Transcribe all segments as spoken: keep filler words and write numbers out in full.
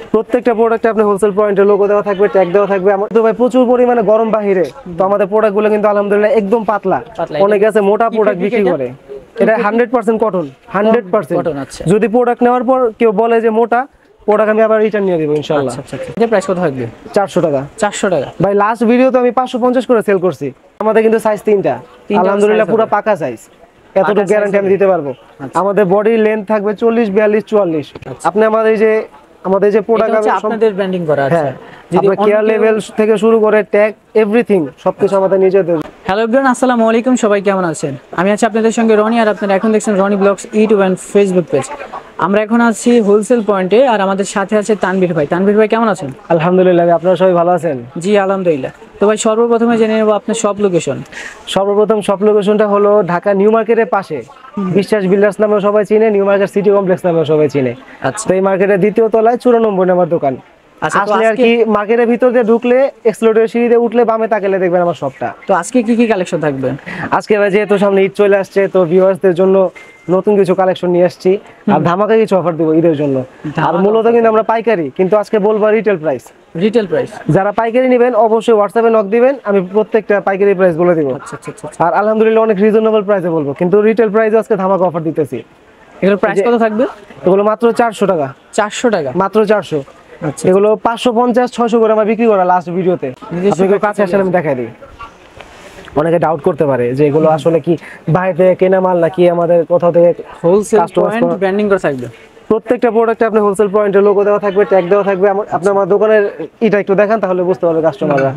প্রত্যেকটা প্রোডাক্টে আপনি হোলসেল পয়েন্টের লোগো দেওয়া থাকবে, ট্যাগ দেওয়া থাকবে। আমাদের তো ভাই প্রচুর পরিমাণে গরম বাহিরে, তো আমাদের প্রোডাক্টগুলো কিন্তু আলহামদুলিল্লাহ একদম পাতলা। অনেকে আছে মোটা প্রোডাক্ট বিক্রি করে, এটা hundred percent cotton, hundred percent. যদি প্রোডাক্ট নেওয়ার পর কেউ বলে যে মোটা, প্রোডাক্ট আমি আবার রিটার্ন নিয়ে দেবো ইনশাআল্লাহ। আচ্ছা আচ্ছা, এটা প্রাইস কত থাকবে? চারশো টাকা। চারশো টাকা ভাই লাস্ট ভিডিওতে আমি পাঁচশো পঞ্চাশ করে সেল করছি। আমাদের কিন্তু সাইজ তিনটা, আলহামদুলিল্লাহ পুরো পাকা সাইজ, এতটুকু গ্যারান্টি আমি দিতে পারবো। আমাদের বডি লেন্থ থাকবে চল্লিশ, বিয়াল্লিশ, চুয়াল্লিশ। আপনি আমাদের যে আমাদের যে প্রোডাক্ট আছে আপনাদের ব্র্যান্ডিং করা আছে, যদি কেয়ার লেভেল থেকে শুরু করে ট্যাগ এভরিথিং সবকিছু আমাদের নিজেদের। হ্যালো এভরিওয়ান, আসসালামু আলাইকুম, সবাই কেমন আছেন? আমি আছি আপনাদের সঙ্গে রনি, আর আপনারা এখন দেখছেন Rony vlogs YouTube and Facebook page. আমরা এখন আছি হোলসেল পয়েন্টে, আর আমাদের সাথে আছে তানভীর ভাই। তানভীর ভাই কেমন আছেন? আলহামদুলিল্লাহ, আপনারা সবাই ভালো আছেন? জি আলহামদুলিল্লাহ। তো ভাই সর্বপ্রথমে জেনে নেব আপনার সব লোকেশন। সর্বপ্রথম সব লোকেশনটা হলো ঢাকা নিউ মার্কেটের পাশে, বিশ্বাস বিল্ডার্স নামেও সবাই চিনে, নিউ মার্কেট সিটি কমপ্লেক্স নামেও সবাই চিনে। আচ্ছা, তো এই মার্কেটের দ্বিতীয় তলায় চুরানব্বই নম্বর দোকান। আসলে আর কি মার্কেটের ভিতর দিয়ে ঢুকলে এক্সপ্লোরেটর সিঁড়িতে উঠলে বামে তাকালে দেখবেন আমার শপটা। তো আজকে কি কি কালেকশন থাকবে? আজকে ভাই যেহেতু সামনে ঈদ চলে আসছে, তো ভিউয়ার্সদের জন্য নতুন কিছু কালেকশন নিয়ে আসছি, আর ধামাকা কিছু অফার দেবো ঈদের জন্য। আর মূলত কিন্তু আমরা পাইকারি, কিন্তু আজকে বলবো রিটেল প্রাইস। রিটেল প্রাইস যারা পাইকারি নেবেন অবশ্যই হোয়াটসঅ্যাপে নক দিবেন, আমি প্রত্যেকটা পাইকারি প্রাইস বলে দিব। আচ্ছা আচ্ছা, আর আলহামদুলিল্লাহ অনেক রিজনেবল প্রাইসে বলবো, কিন্তু রিটেল প্রাইসে আজকে ধামাকা অফার দিতেছি। এগুলোর প্রাইস কত থাকবে? এগুলো মাত্র চারশো টাকা। চারশো টাকা মাত্র চারশো। আচ্ছা, এগুলো পাঁচশো পঞ্চাশ, ছয়শো করে আমরা বিক্রি করা লাস্ট ভিডিওতে। আপনি কাছে আসেন, আমি দেখাই দিই। অনেকে ডাউট করতে পারে যে এগুলো আসলে কি বাইরে থেকে কেনা মাল নাকি আমাদের কোথাও থেকে হোলসেল পয়েন্ট ব্র্যান্ডিং করা থাকবে। প্রত্যেকটা প্রোডাক্টে আপনি হোলসেল পয়েন্টের লোগো দেওয়া থাকবে, ট্যাগ দেওয়া থাকবে। আপনি আমার দোকানের এটা একটু দেখান, তাহলে বুঝতে পারবে কাস্টমাররা।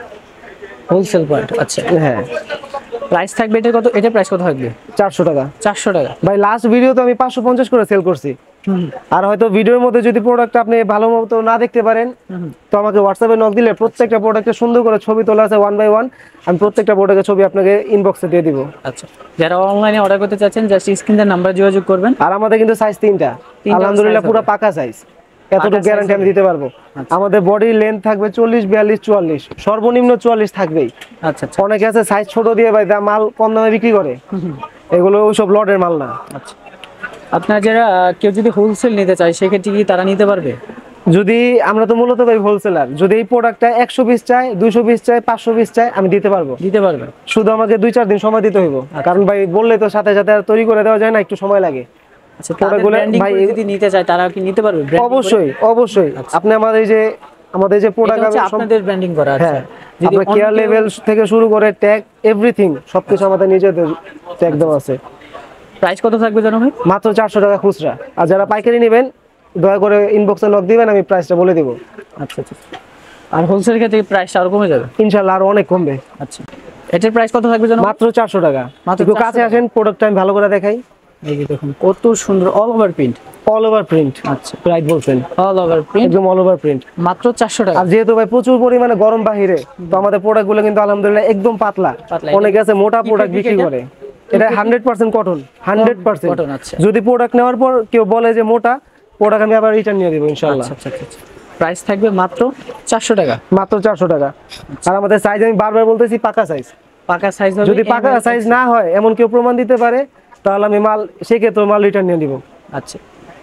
হোলসেল পয়েন্ট, আচ্ছা হ্যাঁ। প্রাইস থাকবে এটা কত? এটা প্রাইস কত থাকবে? চারশো টাকা। চারশো টাকা। ভাই লাস্ট ভিডিওতে আমি পাঁচশো পঞ্চাশ করে সেল করছি। আর হয়তো ভিডিওর মধ্যে যদি প্রোডাক্ট আপনি ভালো মতো না দেখতে পারেন, তো আমাকে হোয়াটসঅ্যাপে নক দিলে প্রত্যেকটা প্রোডাক্টে সুন্দর করে ছবি তোলা আছে ওয়ান বাই ওয়ান, আমি প্রত্যেকটা প্রোডাক্টের ছবি আপনাকে ইনবক্সে দিয়ে দিব। আচ্ছা, যারা অনলাইনে অর্ডার করতে চাচ্ছেন জাস্ট স্ক্রিনের নাম্বার যোগাযোগ করবেন। আর আমাদের কিন্তু সাইজ তিনটা, আলহামদুলিল্লাহ পুরো পাকা সাইজ, এতটুকু গ্যারান্টি আমি দিতে পারবো। আমাদের বডি লেন্থ থাকবে চল্লিশ, বিয়াল্লিশ, চুয়াল্লিশ, সর্বনিম্ন চুয়াল্লিশ থাকবেই। আচ্ছা আচ্ছা, অনেকে আছে সাইজ ছোট দিয়ে ভাই মাল কম দামে বিক্রি করে, এগুলো ওইসব লটের মাল না। আচ্ছা, আপনার যারা কেউ যদি হোলসেল নিতে চায় সেক্ষেত্রে কি তারা নিতে পারবে? যদি আমরা তো মূলত ভাই হোলসেলার, যদি এই প্রোডাক্টটা একশো পিস চাই, দুইশো পিস চাই, পাঁচশো পিস চাই, আমি দিতে পারবো। দিতে পারবে, শুধু আমাকে দুই চার দিন সময় দিতে হইব, কারণ ভাই বললে তো সাথে সাথে আর তৈরি করে দেওয়া যায় না, একটু সময় লাগে। আচ্ছা, প্রোডাক্টগুলো ভাই যদি নিতে চায় তারা কি নিতে পারবে? অবশ্যই অবশ্যই। আপনি আমাদের যে আমাদের যে প্রোডাক্ট আছে আপনাদের ব্র্যান্ডিং করা আছে, যদি কেয়ার লেভেল থেকে শুরু করে ট্যাগ এভরিথিং সবকিছু আমাদের নিজেদের ট্যাগ দেওয়া আছে। প্রাইস কত থাকবে জানো ভাই? মাত্র চারশো টাকা খুচরা। আর যারা পাইকারি নেবেন দয়া করে ইনবক্সে নক দিবেন, আমি প্রাইসটা বলে দিব। আচ্ছা আচ্ছা। আর হোলসেল ক্ষেত্রে প্রাইসটা আরো কমে যাবে ইনশাআল্লাহ, আরো অনেক কমবে। আচ্ছা, এটার প্রাইস কত থাকবে জানো? মাত্র চারশো টাকা। একটু কাছে আসেন, প্রোডাক্টটা আমি ভালো করে দেখাই। এই যে দেখুন কত সুন্দর, all over print. All over print. আচ্ছা, রাইট বলছেন, অল ওভার প্রিন্ট, একদম অল ওভার প্রিন্ট, মাত্র চারশো টাকা। আর যেহেতু ভাই প্রচুর পরিমাণে গরম বাহিরে, তো আমাদের প্রোডাক্টগুলো কিন্তু আলহামদুলিল্লাহ একদম পাতলা। অনেকে আছে মোটা প্রোডাক্ট বিক্রি করে, এটা hundred percent cotton, hundred percent cotton. আচ্ছা, যদি প্রোডাক্ট নেওয়ার পর কেউ বলে যে মোটা, প্রোডাক্ট আমি আবার রিটার্ন নিয়ে দেবো ইনশাআল্লাহ। আচ্ছা আচ্ছা, প্রাইস থাকবে মাত্র চারশো টাকা। মাত্র চারশো টাকা। আর আমাদের সাইজ আমি বারবার বলতেছি পাকা সাইজ। পাকা সাইজ হবে, যদি পাকা সাইজ না হয় এমন কেউ প্রমাণ দিতে পারে, তাহলে আমি মাল সেক্ষেত্রে মাল রিটার্ন নিয়ে দিব। আচ্ছা,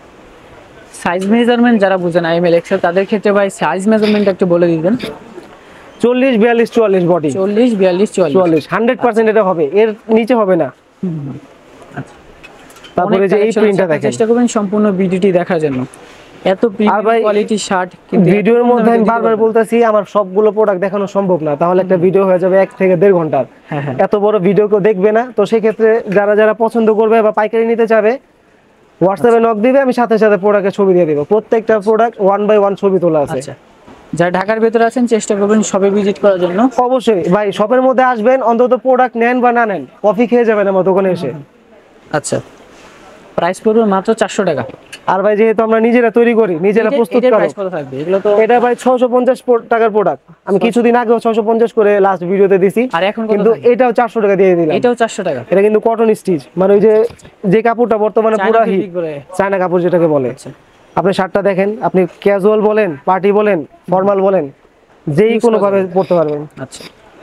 সাইজ মেজারমেন্ট যারা বুঝে না এম এল এক্সেল, তাদের ক্ষেত্রে ভাই সাইজ মেজারমেন্ট একটু বলে দিবেন। চল্লিশ, বিয়াল্লিশ, চুয়াল্লিশ বডি। চল্লিশ, বিয়াল্লিশ, চুয়াল্লিশ, হান্ড্রেড পার্সেন্ট এটা হবে, এর নিচে হবে না। আচ্ছা, তারপরে যে এই প্রিন্টটা দেখেন, চেষ্টা করবেন সম্পূর্ণ ভিডিওটি দেখার জন্য। এত প্রিমিয়াম কোয়ালিটি শার্ট কিন্তু ভিডিওর মধ্যে আমি বারবার বলতেছি আমার সবগুলো প্রোডাক্ট দেখানো সম্ভব না, তাহলে একটা ভিডিও হয়ে যাবে এক থেকে দেড় ঘন্টার। এত বড় ভিডিও কেউ দেখবে না। তো সেই ক্ষেত্রে যারা যারা পছন্দ করবে বা পাইকারি নিতে চাবে হোয়াটসঅ্যাপে নক দিবে, আমি সাথে সাথে প্রোডাক্টের ছবি দিয়ে দিব। প্রত্যেকটা প্রোডাক্ট ওয়ান বাই ওয়ান ছবি তোলা আছে। আচ্ছা, যারা ঢাকার ভিতরে আছেন চেষ্টা করবেন শপে ভিজিট করার জন্য। অবশ্যই ভাই, শপের মধ্যে আসবেন, অন্তত প্রোডাক্ট নেন বা না নেন, কফি খেয়ে যাবেন আমার দোকানে এসে। আচ্ছা, প্রাইস পড়বে মাত্র চারশো টাকা। আর ভাই যেহেতু আমরা নিজেরা তৈরি করি, নিজেরা প্রস্তুত করি, এটা ভাই ছয়শো পঞ্চাশ টাকার প্রোডাক্ট। আমি কিছুদিন আগেও ছয়শো পঞ্চাশ করে লাস্ট ভিডিওতে দিছি, আর এখন কিন্তু এটাও চারশো টাকা দিয়ে দিলাম। এটাও চারশো টাকা। এটা কিন্তু কটন স্টিচ, মানে ওই যে যে কাপড়টা বর্তমানে পুরো হিট, চায়না কাপড় যেটাকে বলে। আপনি শার্টটা দেখেন, আপনি ক্যাজুয়াল বলেন, পার্টি বলেন, ফর্মাল বলেন, যেই কোনো ভাবে পড়তে পারবেন। আচ্ছা,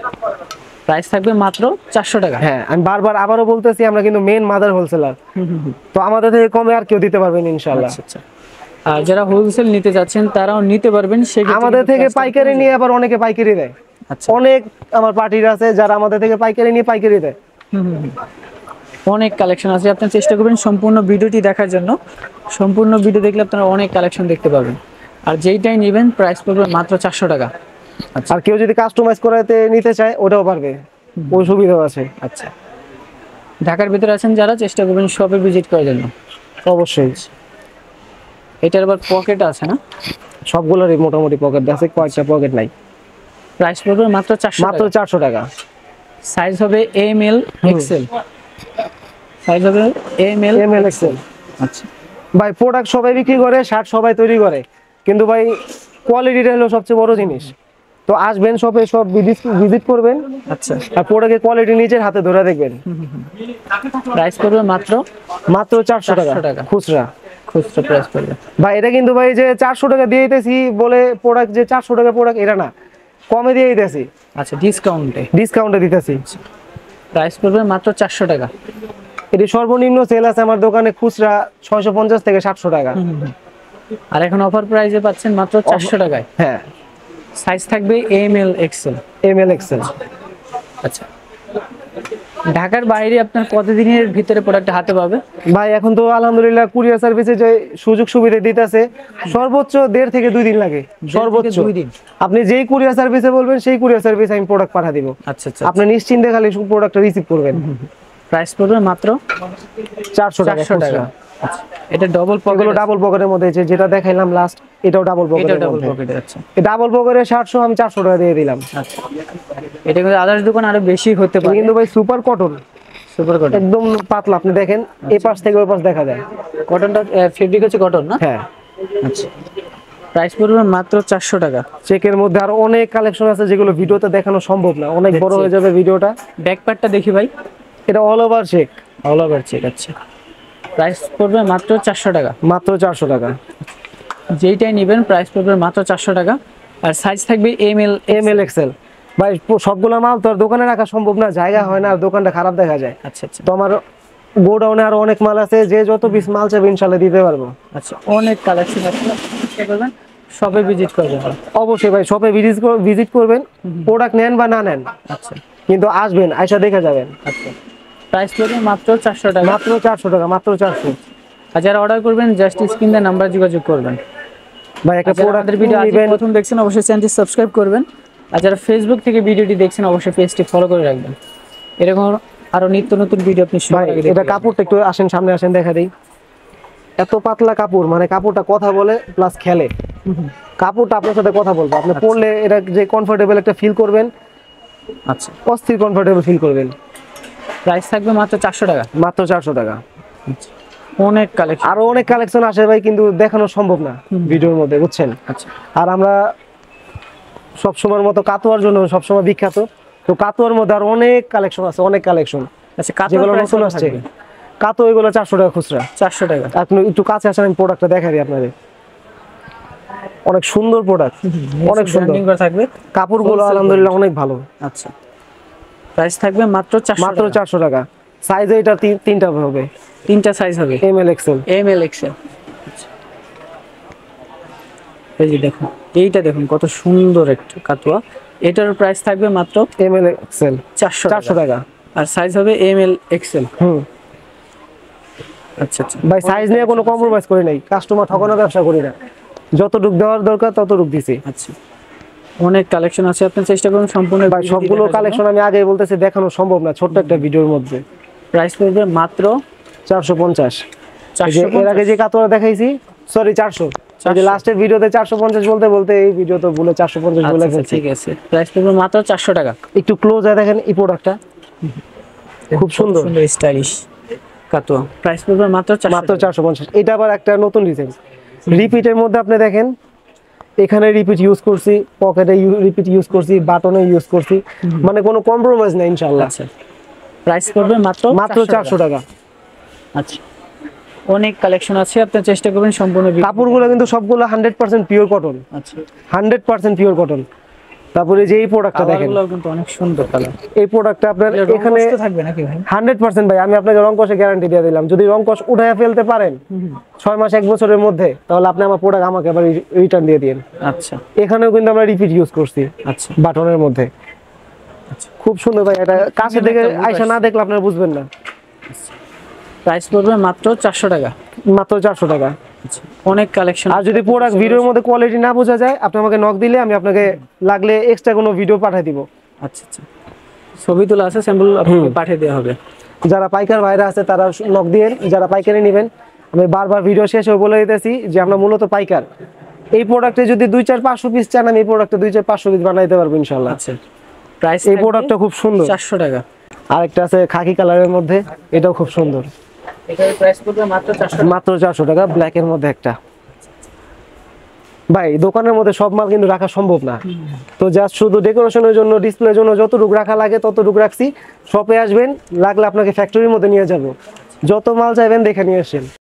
প্রাইস থাকবে মাত্র চারশো টাকা। হ্যাঁ, আমি বারবার আবারও বলতেছি আমরা কিন্তু মেন মাদার হোলসেলার, তো আমাদের থেকে কমে আর কেউ দিতে পারবেন ইনশাআল্লাহ। আচ্ছা, আর যারা হোলসেল নিতে যাচ্ছেন তারাও নিতে পারবেন। সেক্ষেত্রে আমাদের থেকে পাইকারি নিয়ে আবার অনেকে পাইকারি দেয়। আচ্ছা, অনেক আমার পার্টির আছে যারা আমাদের থেকে পাইকারি নিয়ে পাইকারি দেয়। অনেক কালেকশন আছে, আপনারা চেষ্টা করবেন সম্পূর্ণ ভিডিওটি দেখার জন্য। সম্পূর্ণ ভিডিও দেখলে আপনারা অনেক কালেকশন দেখতে পাবেন। আর যেইটাই নেবেন প্রাইস পড়বে মাত্র চারশো টাকা। আচ্ছা, আর কেউ যদি কাস্টমাইজ করাতে নিতে চায় ওটাও পারবে, ওই সুবিধাও আছে। আচ্ছা, ঢাকার ভিতরে আছেন যারা, চেষ্টা করবেন শপে ভিজিট করার জন্য। অবশ্যই। এটার আবার পকেট আছে না? সবগুলোরই মোটামুটি পকেট আছে, কয়েকটা পকেট নাই। প্রাইস পড়বে মাত্র চারশো মাত্র চারশো টাকা। সাইজ হবে এম এল এক্সেল। সাইজ হবে M L M L XL. আচ্ছা ভাই, প্রোডাক্ট সবাই বিক্রি করে, শার্ট সবাই তৈরি করে, কিন্তু ভাই কোয়ালিটিটা হলো সবচেয়ে বড় জিনিস। তো আসবেন শপে, সব ভিজিট করবেন। আচ্ছা, আর প্রোডাক্টের কোয়ালিটি নিজের হাতে ধরে দেখবেন। প্রাইস পড়বে মাত্র মাত্র চারশো টাকা খুচরা। খুচরা প্রাইস পড়বে ভাই, এটা কিন্তু ভাই যে চারশো টাকা দিয়ে দিতেছি বলে প্রোডাক্ট যে চারশো টাকা প্রোডাক্ট এটা না, কমে দিয়ে দিতেছি। আচ্ছা, ডিসকাউন্টে ডিসকাউন্টে দিতেছি। প্রাইস পড়বে মাত্র চারশো টাকা। এটি সর্বনিম্ন সেল আছে আমার দোকানে খুচরা ছয়শো পঞ্চাশ থেকে সাতশো টাকা। আর এখন অফার প্রাইসে পাচ্ছেন মাত্র চারশো টাকায়। হ্যাঁ, সাইজ থাকবে M L XL. M L XL. আচ্ছা, ঢাকার বাইরে আপনার কতদিনের ভিতরে প্রোডাক্ট হাতে পাবে? ভাই, এখন তো আলহামদুলিল্লাহ কুরিয়ার সার্ভিসে যে সুযোগ সুবিধা দিতেছে, সর্বোচ্চ দেড় থেকে দুই দিন লাগে। সর্বোচ্চ দুই দিন। আপনি যেই কুরিয়ার সার্ভিসে বলবেন সেই কুরিয়ার সার্ভিস আমি প্রোডাক্ট পাঠিয়ে দিব। আচ্ছা আচ্ছা, আপনি নিশ্চিন্তে খালি প্রোডাক্টটা রিসিভ করবেন। প্রাইস পড়বে মাত্র চারশো টাকা। টাকা। আচ্ছা, এটা ডাবল পকেট। এগুলো ডাবল পকেটের মধ্যে আছে, যেটা দেখাইলাম লাস্ট, এটাও ডাবল পকেট। এটা ডাবল পকেটে আছে। এই ডাবল পকেটের সাতশো আমি চারশো টাকা দিয়ে দিলাম। আচ্ছা, এটা কিন্তু আদার্স দোকান আরো বেশি হতে পারে। কিন্তু ভাই সুপার কটন, সুপার কটন একদম পাতলা। আপনি দেখেন এই পাশ থেকে ওই পাশ দেখা যায়। কটনটা ফেব্রিক হচ্ছে কটন না? হ্যাঁ। আচ্ছা, প্রাইস পড়বে মাত্র চারশো টাকা। চেকের মধ্যে আরো অনেক কালেকশন আছে যেগুলো ভিডিওতে দেখানো সম্ভব না, অনেক বড় হয়ে যাবে ভিডিওটা। ব্যাক পার্টটা দেখি ভাই। এটা all over check. All over check. আচ্ছা, প্রাইস পড়বে মাত্র চারশো টাকা। মাত্র চারশো টাকা। যেইটাই নেবেন প্রাইস পড়বে মাত্র চারশো টাকা। আর সাইজ থাকবে M L M L XL. ভাই, সবগুলো মাল তো আর দোকানে রাখা সম্ভব না, জায়গা হয় না, আর দোকানটা খারাপ দেখা যায়। আচ্ছা আচ্ছা, তো আমার গোডাউনে আরো অনেক মাল আছে, যে যত পিস মাল চাইবে ইনশাআল্লাহ দিতে পারবো। আচ্ছা, অনেক কালেকশন আছে, চেষ্টা করবেন শপে ভিজিট করবেন। অবশ্যই ভাই, শপে ভিজিট ভিজিট করবেন, প্রোডাক্ট নেন বা না নেন, আচ্ছা, কিন্তু আসবেন, আয়সা দেখে যাবেন। আচ্ছা, প্রাইস পড়বে মাত্র চারশো টাকা। মাত্র চারশো টাকা, মাত্র চারশো। আর যারা অর্ডার করবেন জাস্ট স্ক্রিন দিয়ে নাম্বার যোগাযোগ করবেন। ভাই, একটা প্রোডাক্টের ভিডিও নেবেন, প্রথম দেখছেন অবশ্যই চ্যানেলটি সাবস্ক্রাইব করবেন। আর যারা ফেসবুক থেকে ভিডিওটি দেখছেন অবশ্যই পেজটি ফলো করে রাখবেন। এরকম আরো নিত্য নতুন ভিডিও আপনি ভাই এটা কাপড়টা একটু আসেন, সামনে আসেন, দেখা দেই। এত পাতলা কাপড়, মানে কাপড়টা কথা বলে প্লাস খেলে। কাপড়টা আপনার সাথে কথা বলবো, আপনি পরলে এটা যে কমফোর্টেবল একটা ফিল করবেন। আচ্ছা, অস্থির কমফোর্টেবল ফিল করবেন। প্রাইস থাকবে মাত্র চারশো টাকা। মাত্র চারশো টাকা। অনেক কালেকশন, আরো অনেক কালেকশন আসে ভাই, কিন্তু দেখানো সম্ভব না ভিডিওর মধ্যে, বুঝছেন। আচ্ছা, আর আমরা সবসময়ের মতো কাতোয়ার জন্য সবসময় বিখ্যাত, তো কাতোয়ার মধ্যে আর অনেক কালেকশন আছে, অনেক কালেকশন। আচ্ছা, যেগুলো নতুন আসছে কাতো, এগুলো চারশো টাকা খুচরা। চারশো টাকা। আপনি একটু কাছে আসেন, আমি প্রোডাক্টটা দেখাই দিই আপনাদের। অনেক সুন্দর প্রোডাক্ট, অনেক সুন্দর থাকবে। কাপড়গুলো আলহামদুলিল্লাহ অনেক ভালো। আচ্ছা, প্রাইস থাকবে মাত্র চারশো মাত্র চারশো টাকা। সাইজ এটা তিনটা হবে, তিনটা সাইজ হবে, M L XL. M L XL. এই যে দেখুন, এইটা দেখুন কত সুন্দর একটা কাতুয়া। এটার প্রাইস থাকবে মাত্র এম এল এক্সেল চারশো চারশো টাকা। আর সাইজ হবে এম এল এক্সেল। হুম। আচ্ছা আচ্ছা, ভাই সাইজ নিয়ে কোনো কম্প্রোমাইজ করি নাই, কাস্টমার ঠকানোর ব্যবসা করি না, যতটুক দেওয়ার দরকার ততটুক দিছি। আচ্ছা, অনেক কালেকশন আছে, আপনি চেষ্টা করুন সম্পূর্ণ। ভাই সবগুলো কালেকশন আমি আগেই বলতেছি দেখানো সম্ভব না ছোট্ট একটা ভিডিওর মধ্যে। প্রাইস পড়বে মাত্র চারশো পঞ্চাশ। এর আগে যে কাতোয়া দেখাইছি, সরি চারশো, যে লাস্টের ভিডিওতে চারশো পঞ্চাশ বলতে বলতে এই ভিডিও তো বলে চারশো পঞ্চাশ বলে ফেলছি। ঠিক আছে, প্রাইস পড়বে মাত্র চারশো টাকা। একটু ক্লোজ হয়ে দেখেন এই প্রোডাক্টটা, খুব সুন্দর সুন্দর স্টাইলিশ কাতোয়া। প্রাইস পড়বে মাত্র মাত্র চারশো পঞ্চাশ। এটা আবার একটা নতুন ডিজাইন, রিপিটের মধ্যে আপনি দেখেন এখানে রিপিট ইউজ করছি, পকেটে রিপিট ইউজ করছি, বাটনে ইউজ করছি, মানে কোনো কম্প্রোমাইজ নাই ইনশাআল্লাহ। আচ্ছা, প্রাইস পড়বে মাত্র মাত্র চারশো টাকা। আচ্ছা, অনেক কালেকশন আছে, আপনি চেষ্টা করবেন সম্পূর্ণ। কাপড়গুলো কিন্তু সবগুলো হান্ড্রেড পার্সেন্ট পিওর কটন। আচ্ছা, হান্ড্রেড পার্সেন্ট পিওর কটন। তারপরে যে এই প্রোডাক্টটা দেখেন, কালারগুলো কিন্তু অনেক সুন্দর কালার। এই প্রোডাক্টটা আপনার এখানে এখানে থাকবে নাকি ভাই? হান্ড্রেড পার্সেন্ট ভাই, আমি আপনাকে রং কষে গ্যারান্টি দিয়ে দিলাম। যদি রং কষ উঠায় ফেলতে পারেন ছয় মাস এক বছরের মধ্যে, তাহলে আপনি আমার প্রোডাক্ট আমাকে আবার রিটার্ন দিয়ে দিন। আচ্ছা, এখানেও কিন্তু আমরা রিপিট ইউজ করছি আচ্ছা বাটনের মধ্যে। খুব সুন্দর ভাই, এটা কাছে থেকে আয়সা না দেখলে আপনারা বুঝবেন না। প্রাইস পড়বে মাত্র চারশো টাকা, মাত্র চারশো টাকা। অনেক কালেকশন। আর যদি প্রোডাক্ট ভিডিওর মধ্যে কোয়ালিটি না বোঝা যায়, আপনি আমাকে নক দিলে আমি আপনাকে লাগলে এক্সট্রা কোনো ভিডিও পাঠিয়ে দিব। আচ্ছা আচ্ছা, ছবি তোলা আছে, স্যাম্পল আপনাকে পাঠিয়ে দেওয়া হবে। যারা পাইকার ভাইরা আছে তারা নক দিয়ে, যারা পাইকারি নেবেন, আমি বারবার ভিডিও শেষে বলে দিতেছি যে আমরা মূলত পাইকার। এই প্রোডাক্টে যদি দুই চার পাঁচশো পিস চান, আমি এই প্রোডাক্টে দুই চার পাঁচশো পিস বানাইতে পারবো ইনশাল্লাহ। আচ্ছা, প্রাইস এই প্রোডাক্টটা খুব সুন্দর, চারশো টাকা। আরেকটা আছে খাকি কালারের মধ্যে, এটাও খুব সুন্দর, এটার প্রাইস পড়বে মাত্র চারশো, মাত্র চারশো টাকা। ব্ল্যাক এর মধ্যে একটা। ভাই দোকানের মধ্যে সব মাল কিন্তু রাখা সম্ভব না, তো জাস্ট শুধু ডেকোরেশনের জন্য, ডিসপ্লের জন্য যতটুকু রাখা লাগে ততটুকু রাখছি। শপে আসবেন, লাগলে আপনাকে ফ্যাক্টরির মধ্যে নিয়ে যাব, যত মাল চাইবেন দেখে নিয়ে আসেন।